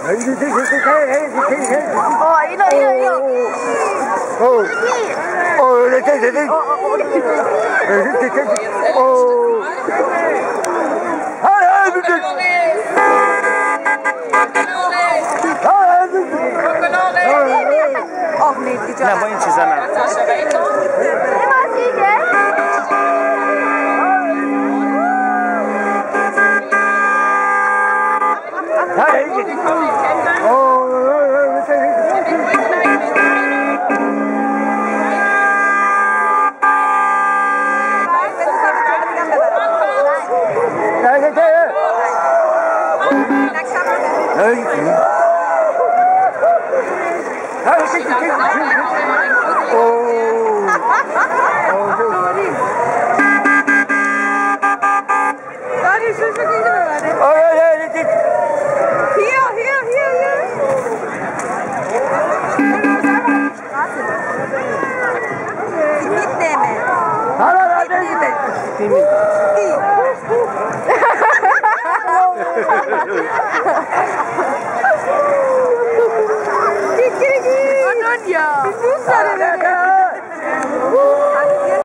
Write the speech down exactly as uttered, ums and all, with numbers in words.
어, 이거, 이거, 이거. 어, 어, 네, 네, 네, 네. 어, 네, 네, 네. 어, 아, 아, 네, 네. Oh, metti già. No, poi ci sono. Timmy.